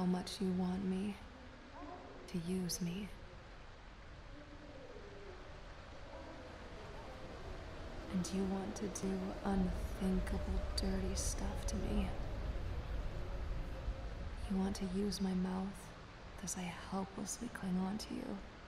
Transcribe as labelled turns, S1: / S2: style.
S1: how much you want me to use me. And you want to do unthinkable dirty stuff to me. You want to use my mouth as I helplessly cling on to you.